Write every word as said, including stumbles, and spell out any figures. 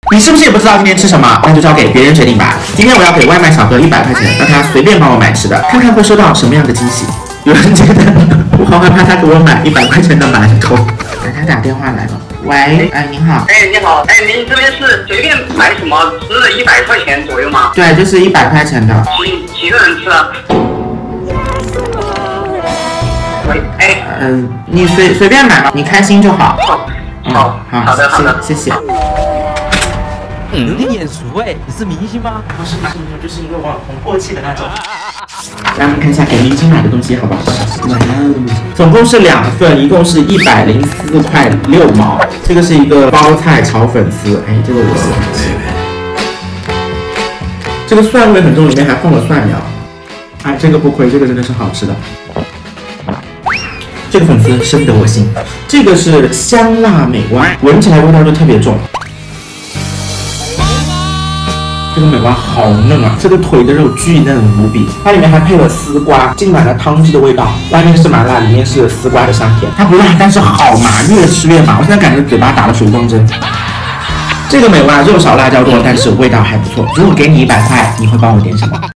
你是不是也不知道今天吃什么？那就交给别人决定吧。今天我要给外卖小哥一百块钱，让他随便帮我买吃的，看看会收到什么样的惊喜。有人觉得我好害怕他给我买一百块钱的馒头。给他打电话来了。喂，哎，您好。 哎，你好，哎，您这边是随便买什么吃的，一百块钱左右吗？ 对，就是一百块钱的。 几几个人吃啊？喂，哎， 嗯、呃，你随随便买吧，你开心就好。 好， 嗯、 好， 好， 好的，好的， 谢谢。 有点眼熟哎，你是明星吗？ 不是不是不是，就是一个网红过气的那种。让我们看一下给明星买的东西好不好？哇，总共是两份，一共是一百零四块六毛。这个是一个包菜炒粉丝，哎，这个我喜欢吃。这个蒜味很重，里面还放了蒜苗。哎，这个不亏，这个真的是好吃的。这个粉丝深得我心。这个是香辣美蛙，闻起来味道就特别重。这个美蛙好嫩啊，这个腿的肉巨嫩无比，它里面还配了丝瓜，浸满了汤汁的味道，外面是麻辣，里面是丝瓜的香甜。它不辣，但是好麻，越吃越麻，我现在感觉嘴巴打了水光针。这个美蛙肉少辣椒多，但是味道还不错。如果给你一百块，你会帮我点什么？